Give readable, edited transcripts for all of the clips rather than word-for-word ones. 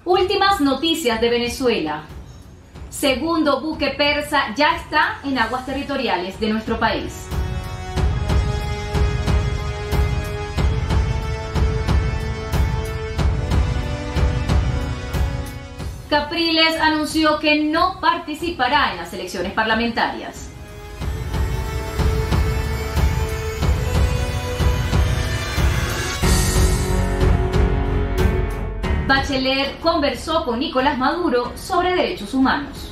Últimas noticias de Venezuela. Segundo buque persa ya está en aguas territoriales de nuestro país. Capriles anunció que no participará en las elecciones parlamentarias. Bachelet conversó con Nicolás Maduro sobre derechos humanos.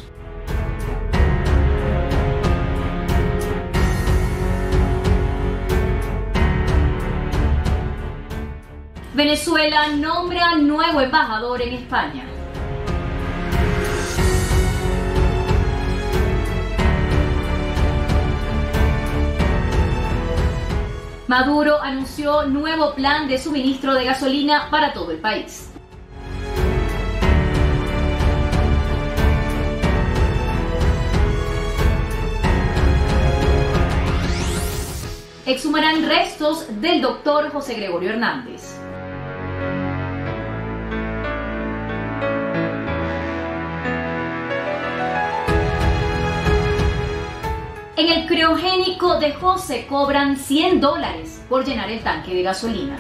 Venezuela nombra nuevo embajador en España. Maduro anunció nuevo plan de suministro de gasolina para todo el país. Exhumarán restos del doctor José Gregorio Hernández. En el criogénico de José cobran $100 por llenar el tanque de gasolina.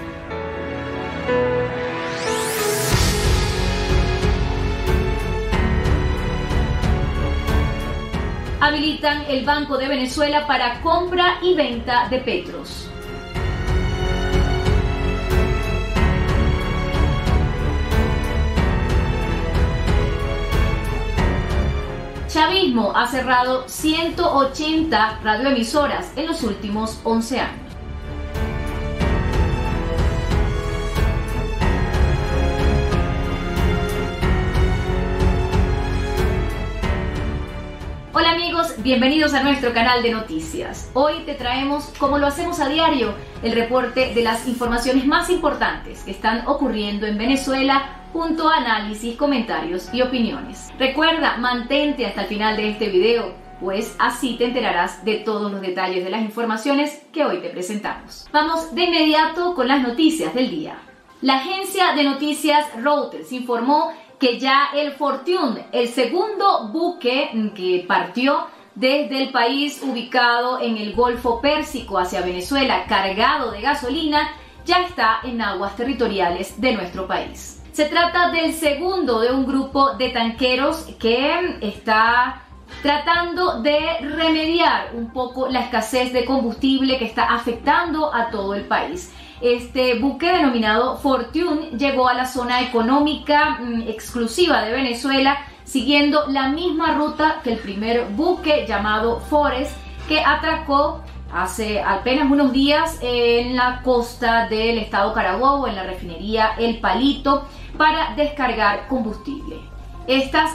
Habilitan el Banco de Venezuela para compra y venta de petros. Chavismo ha cerrado 180 radioemisoras en los últimos 11 años. Hola amigos, bienvenidos a nuestro canal de noticias. Hoy te traemos, como lo hacemos a diario, el reporte de las informaciones más importantes que están ocurriendo en Venezuela, junto a análisis, comentarios y opiniones. Recuerda, mantente hasta el final de este video, pues así te enterarás de todos los detalles de las informaciones que hoy te presentamos. Vamos de inmediato con las noticias del día. La agencia de noticias Reuters informó que ya el Fortune, el segundo buque que partió desde el país ubicado en el Golfo Pérsico hacia Venezuela, cargado de gasolina, ya está en aguas territoriales de nuestro país. Se trata del segundo de un grupo de tanqueros que está tratando de remediar un poco la escasez de combustible que está afectando a todo el país. Este buque denominado Fortune llegó a la zona económica exclusiva de Venezuela siguiendo la misma ruta que el primer buque llamado Forest, que atracó hace apenas unos días en la costa del estado Carabobo, en la refinería El Palito, para descargar combustible. Estas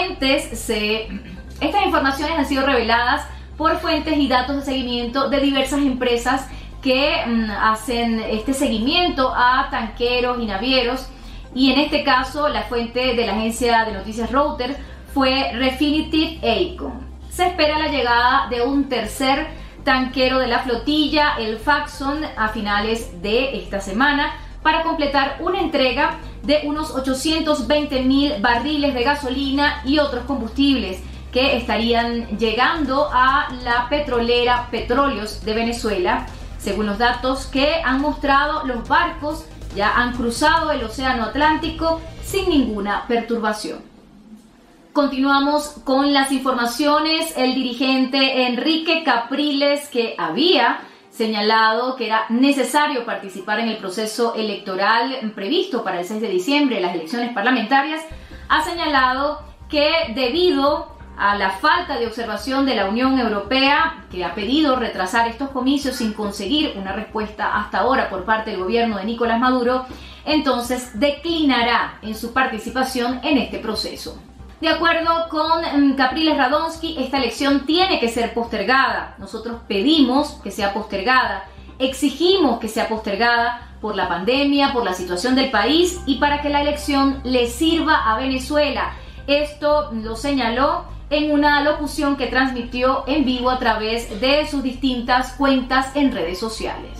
informaciones han sido reveladas por fuentes y datos de seguimiento de diversas empresas que hacen este seguimiento a tanqueros y navieros, y en este caso la fuente de la agencia de noticias Reuters fue Refinitiv Eikon. Se espera la llegada de un tercer tanquero de la flotilla, el Faxon, a finales de esta semana para completar una entrega de unos 820.000 barriles de gasolina y otros combustibles que estarían llegando a la petrolera Petróleos de Venezuela. Según los datos que han mostrado, los barcos ya han cruzado el Océano Atlántico sin ninguna perturbación. Continuamos con las informaciones. El dirigente Enrique Capriles, que había señalado que era necesario participar en el proceso electoral previsto para el 6 de diciembre, las elecciones parlamentarias, ha señalado que debido a la falta de observación de la Unión Europea, que ha pedido retrasar estos comicios sin conseguir una respuesta hasta ahora por parte del gobierno de Nicolás Maduro, entonces declinará en su participación en este proceso. De acuerdo con Capriles Radonsky, esta elección tiene que ser postergada. Nosotros pedimos que sea postergada, exigimos que sea postergada por la pandemia, por la situación del país y para que la elección le sirva a Venezuela. Esto lo señaló en una locución que transmitió en vivo a través de sus distintas cuentas en redes sociales.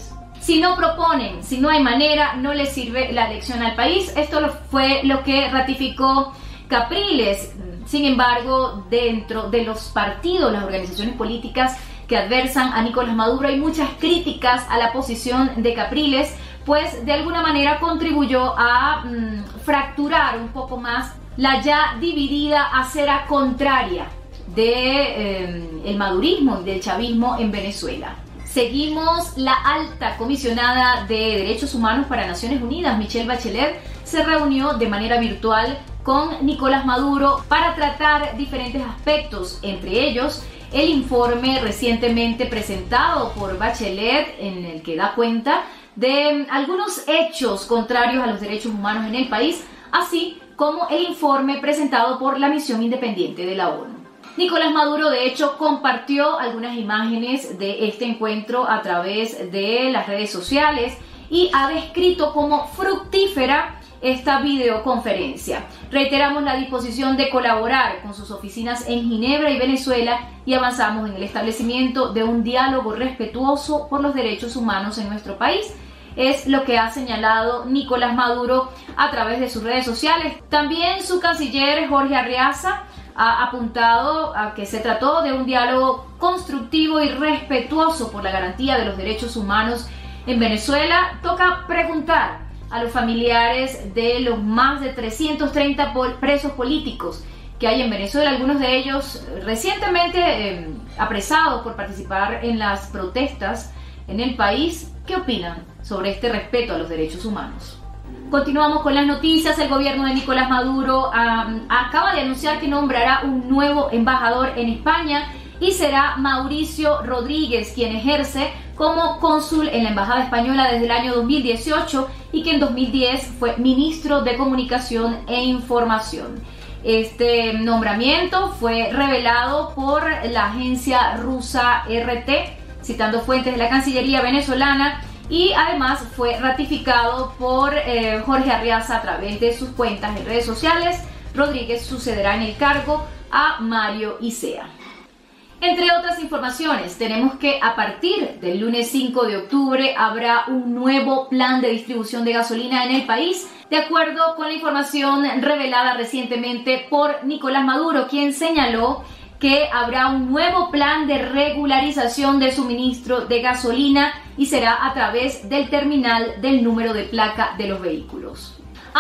Si no proponen, si no hay manera, no les sirve la elección al país. Esto fue lo que ratificó Capriles. Sin embargo, dentro de los partidos, las organizaciones políticas que adversan a Nicolás Maduro, hay muchas críticas a la posición de Capriles, pues de alguna manera contribuyó a fracturar un poco más la ya dividida acera contraria del madurismo y del chavismo en Venezuela. Seguimos. La alta comisionada de Derechos Humanos para Naciones Unidas, Michelle Bachelet, se reunió de manera virtual con Nicolás Maduro para tratar diferentes aspectos, entre ellos el informe recientemente presentado por Bachelet, en el que da cuenta de algunos hechos contrarios a los derechos humanos en el país, así como el informe presentado por la misión independiente de la ONU. Nicolás Maduro, de hecho, compartió algunas imágenes de este encuentro a través de las redes sociales y ha descrito como fructífera esta videoconferencia. Reiteramos la disposición de colaborar con sus oficinas en Ginebra y Venezuela y avanzamos en el establecimiento de un diálogo respetuoso por los derechos humanos en nuestro país. Es lo que ha señalado Nicolás Maduro a través de sus redes sociales. También su canciller Jorge Arreaza ha apuntado a que se trató de un diálogo constructivo y respetuoso por la garantía de los derechos humanos en Venezuela. Toca preguntar a los familiares de los más de 330 presos políticos que hay en Venezuela, algunos de ellos recientemente apresados por participar en las protestas en el país. ¿Qué opinan sobre este respeto a los derechos humanos? Continuamos con las noticias. El gobierno de Nicolás Maduro acaba de anunciar que nombrará un nuevo embajador en España y será Mauricio Rodríguez quien ejerce como cónsul en la embajada española desde el año 2018 y que en 2010 fue ministro de Comunicación e Información. Este nombramiento fue revelado por la agencia rusa RT, citando fuentes de la Cancillería venezolana, y además fue ratificado por Jorge Arreaza a través de sus cuentas en redes sociales. Rodríguez sucederá en el cargo a Mario Isea. Entre otras informaciones, tenemos que a partir del lunes 5 de octubre habrá un nuevo plan de distribución de gasolina en el país, de acuerdo con la información revelada recientemente por Nicolás Maduro, quien señaló que habrá un nuevo plan de regularización de suministro de gasolina y será a través del terminal del número de placa de los vehículos.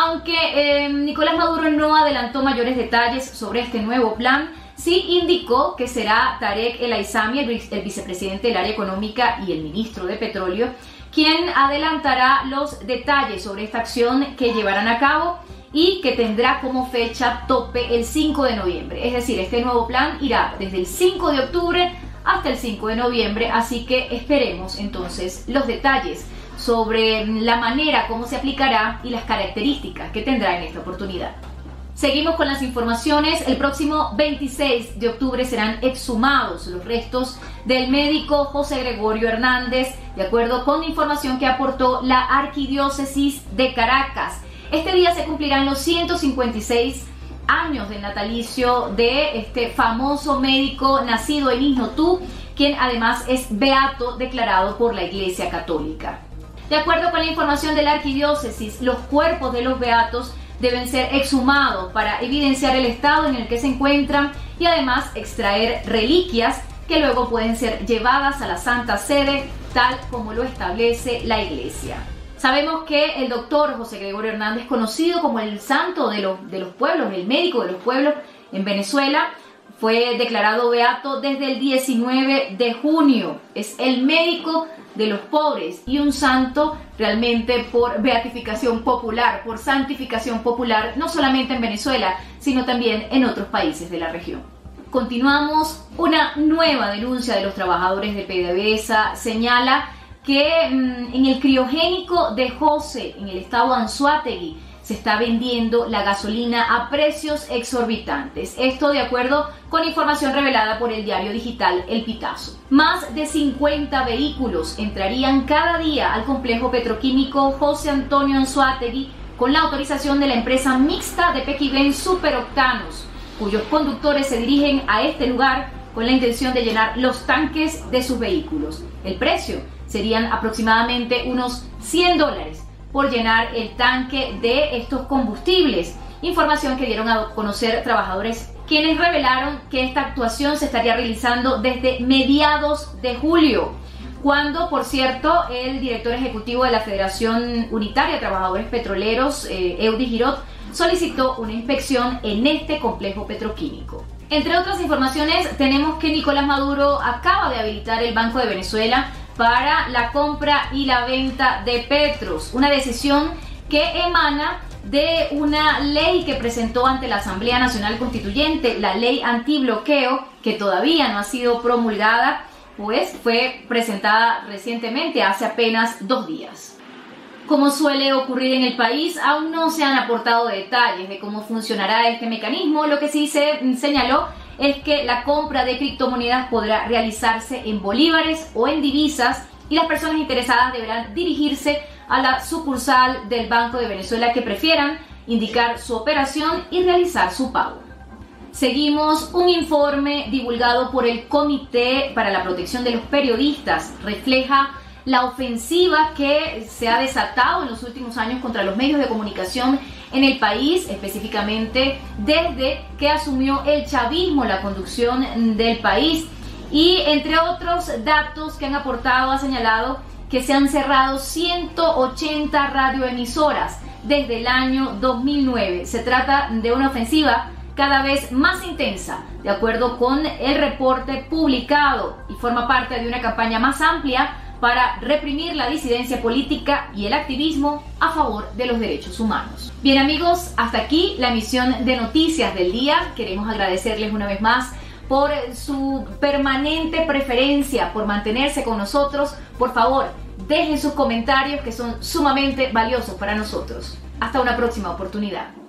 Aunque Nicolás Maduro no adelantó mayores detalles sobre este nuevo plan, sí indicó que será Tarek El Aissami, el vicepresidente del área económica y el ministro de Petróleo, quien adelantará los detalles sobre esta acción que llevarán a cabo y que tendrá como fecha tope el 5 de noviembre. Es decir, este nuevo plan irá desde el 5 de octubre hasta el 5 de noviembre, así que esperemos entonces los detalles sobre la manera como se aplicará y las características que tendrá en esta oportunidad. Seguimos con las informaciones. El próximo 26 de octubre serán exhumados los restos del médico José Gregorio Hernández, de acuerdo con la información que aportó la Arquidiócesis de Caracas. Este día se cumplirán los 156 años del natalicio de este famoso médico nacido en Isnotú, quien además es beato declarado por la Iglesia Católica. De acuerdo con la información de la Arquidiócesis, los cuerpos de los beatos deben ser exhumados para evidenciar el estado en el que se encuentran y además extraer reliquias que luego pueden ser llevadas a la Santa Sede, tal como lo establece la Iglesia. Sabemos que el doctor José Gregorio Hernández, conocido como el santo de los pueblos, el médico de los pueblos en Venezuela, fue declarado beato desde el 19 de junio. Es el médico de los pobres y un santo realmente por beatificación popular, por santificación popular, no solamente en Venezuela, sino también en otros países de la región. Continuamos. Una nueva denuncia de los trabajadores de PDVSA señala que en el criogénico de José, en el estado Anzoátegui, se está vendiendo la gasolina a precios exorbitantes. Esto de acuerdo con información revelada por el diario digital El Pitazo. Más de 50 vehículos entrarían cada día al complejo petroquímico José Antonio Anzoátegui con la autorización de la empresa mixta de Pequiven Superoctanos, cuyos conductores se dirigen a este lugar con la intención de llenar los tanques de sus vehículos. El precio serían aproximadamente unos $100 por llenar el tanque de estos combustibles. Información que dieron a conocer trabajadores, quienes revelaron que esta actuación se estaría realizando desde mediados de julio, cuando, por cierto, el director ejecutivo de la Federación Unitaria de Trabajadores Petroleros, Eudy Girot, solicitó una inspección en este complejo petroquímico. Entre otras informaciones, tenemos que Nicolás Maduro acaba de habilitar el Banco de Venezuela para la compra y la venta de Petros, una decisión que emana de una ley que presentó ante la Asamblea Nacional Constituyente, la ley antibloqueo, que todavía no ha sido promulgada, pues fue presentada recientemente, hace apenas 2 días. Como suele ocurrir en el país, aún no se han aportado detalles de cómo funcionará este mecanismo. Lo que sí se señaló es que la compra de criptomonedas podrá realizarse en bolívares o en divisas y las personas interesadas deberán dirigirse a la sucursal del Banco de Venezuela que prefieran, indicar su operación y realizar su pago. Seguimos. Un informe divulgado por el Comité para la Protección de los Periodistas refleja la ofensiva que se ha desatado en los últimos años contra los medios de comunicación en el país, específicamente desde que asumió el chavismo la conducción del país. Y entre otros datos que han aportado, ha señalado que se han cerrado 180 radioemisoras desde el año 2009. Se trata de una ofensiva cada vez más intensa, de acuerdo con el reporte publicado, y forma parte de una campaña más amplia para reprimir la disidencia política y el activismo a favor de los derechos humanos. Bien amigos, hasta aquí la emisión de Noticias del Día. Queremos agradecerles una vez más por su permanente preferencia, por mantenerse con nosotros. Por favor, dejen sus comentarios que son sumamente valiosos para nosotros. Hasta una próxima oportunidad.